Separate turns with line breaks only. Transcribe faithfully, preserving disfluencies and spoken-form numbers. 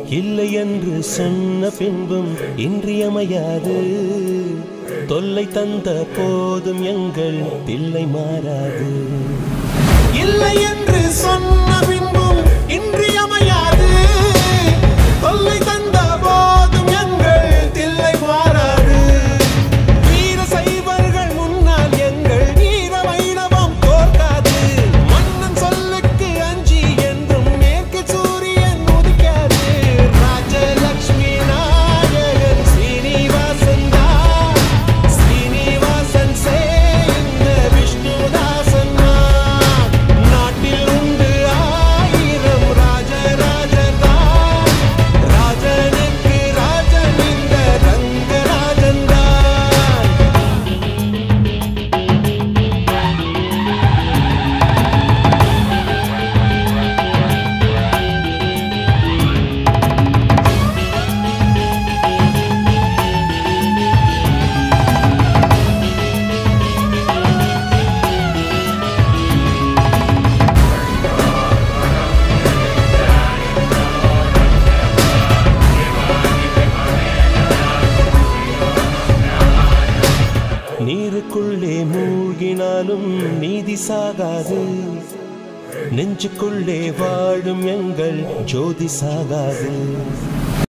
இல்லை என்று சொன்ன பின்பும் இன்றியமையாது. தொல்லை தந்த போதும் எங்கள் தில்லை மாறாது. இல்லை என்று சொன்ன பின்பும் இன்றியமையாது. தொல்லை தந்த போதும் எங்கள் தில்லை மாறாது. வீர சைவர்கள் முன்னால் எங்கள் வீர வைணவம் தோற்காது. மன்னன் சொல்லுக்கு அஞ்சி என்றும் மேற்கு சூரியன் உதிக்காது. ராஜலட்சுமி நாயகன் ஸ்ரீனிவாசன் தான். ஸ்ரீனிவாசன் சே இந்த விஷ்ணுதாசன் தான். நாட்டில் உண்டு ஆயிரம் ராஜராஜன் தான். ராஜனுக்கு ராஜன் இந்த ரங்கராஜன் தான். நீருக்குள்ளே மூழ்கினாலும் நீதி சாகாது. நெஞ்சுக்குள்ளே வாழும் எங்கள் ஜோதி சாகாது.